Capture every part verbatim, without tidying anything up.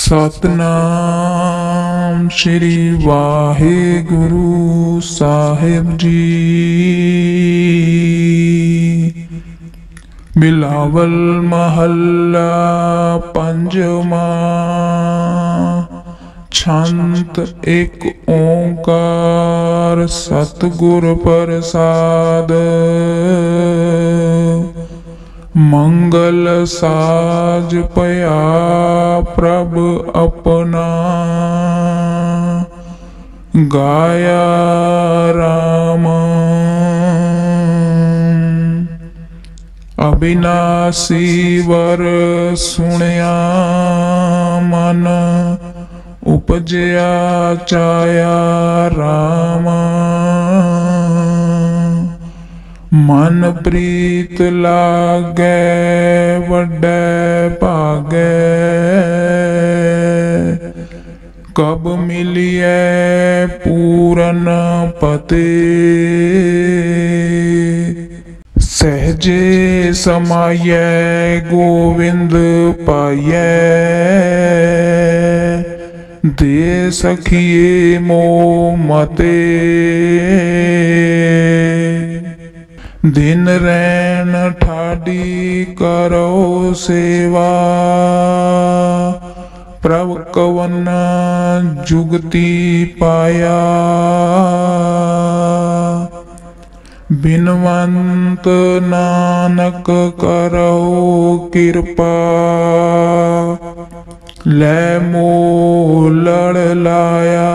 सतनाम श्री वाहेगुरु साहिब जी। बिलावल महला पंजवा। छंत एक ओंकार सतगुर प्रसाद। मंगल साज पया प्रभ अपना। गाया राम अविनाशी वर सुनिया मन। उपजया चाया राम। मन प्रीत लागे वड्डे भागे। कब मिलिए पूरन पते। सहजे समाये गोविंद पाये। दे सखिए मोह मते। दिन रैन ठाडी करो सेवा। प्रभ कवन जुगति पाया। बिनवंत नानक करो कृपा। ले मोह लड़ लाया।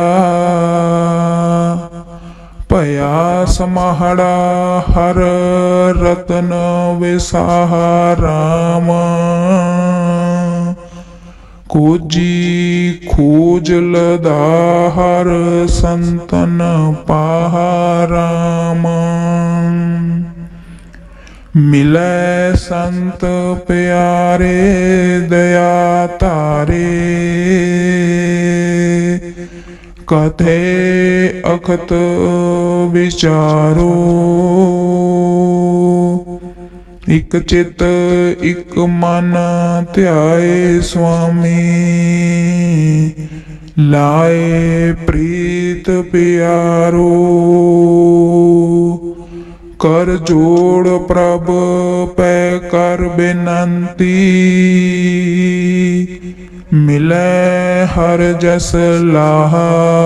पया समाहड़ा हर रतन विसाहा राम। खोजी खोज लदा हर संतन पाहा राम। मिले संत प्यारे दया तारे। कथे अखत विचारो। इक चित इक मन ध्याए स्वामी। लाए प्रीत प्यारो। कर जोड़ प्रभ पै कर बिनंती। मिले हर जस लाहा।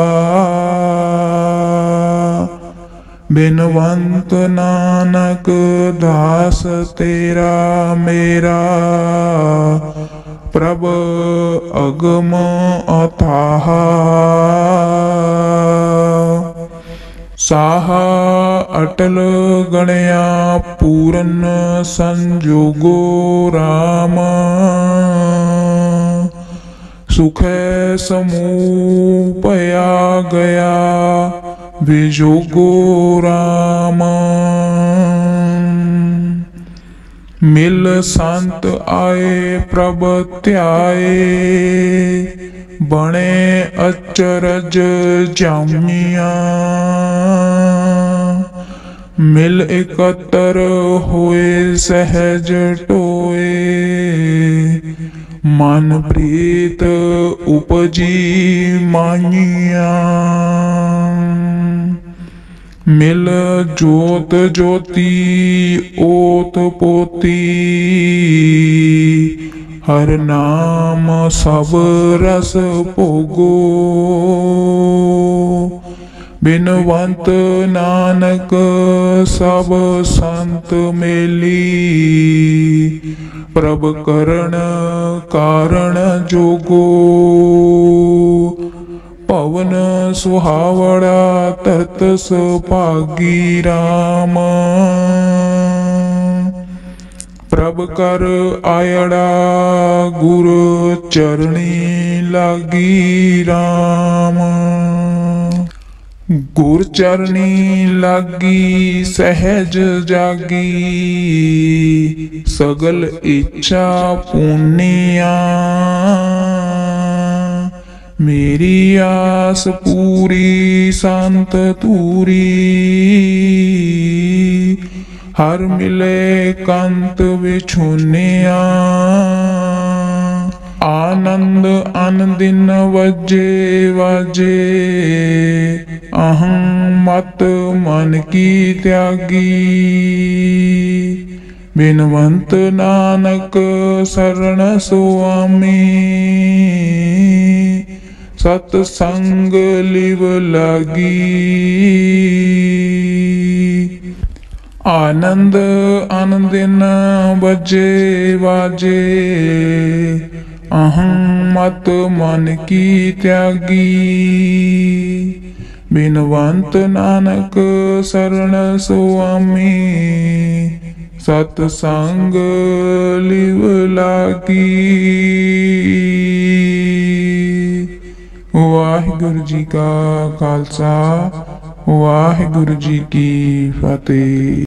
बिनवंत नानक दास तेरा मेरा। प्रभ अगम अथाहा। साहा अटल गणया पूरन संजोगो राम। सुख समूह पया गया विजोगो राम। मिल संत आए प्रभ ध्याए। बने अचरज जामिया। मिल एकत्र होए सहज टोए। मन प्रीत उपजी मानिया। मिल जोत ज्योति ओत पोती। हर नाम सब रस भोगो। बिनवंत नानक सब संत मेली। प्रभ करण कारण जोगो। पवन सुहावड़ा तत सुभागी राम। प्रभ कर आयड़ा गुरु चरणी लागी राम। गुर चरणी लागी सहज जागी। सगल इच्छा पुनिया। मेरी आस पूरी संत तूरी। हर मिले कंत विछुनिया आनंद अन दिन वजे वाजे अहं मत मन की त्यागी बिनवंत नानक शरण सुआमी सतसंग लिव लागी आनंद अन दिन बजे वाजे अहं मत मन की त्यागी बिनवंत नानक शरण सुआमी सतसंग लिव लागी। वाहिगुरु जी का खालसा वाहिगुरु जी की फतेह।